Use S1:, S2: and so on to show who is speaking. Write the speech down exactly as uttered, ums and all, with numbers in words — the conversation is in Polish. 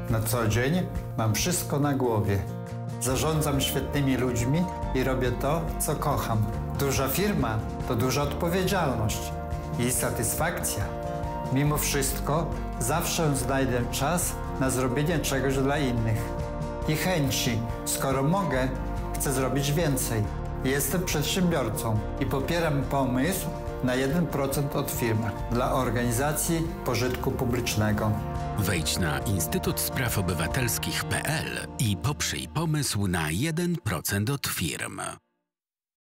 S1: Na co dzień mam wszystko na głowie. Zarządzam świetnymi ludźmi i robię to, co kocham. Duża firma to duża odpowiedzialność i satysfakcja. Mimo wszystko zawsze znajdę czas na zrobienie czegoś dla innych. I chęci, skoro mogę, chcę zrobić więcej. Jestem przedsiębiorcą i popieram pomysł na jeden procent od firm dla organizacji pożytku publicznego.
S2: Wejdź na instytut spraw obywatelskich kropka p l i poprzyj pomysł na jeden procent od firm.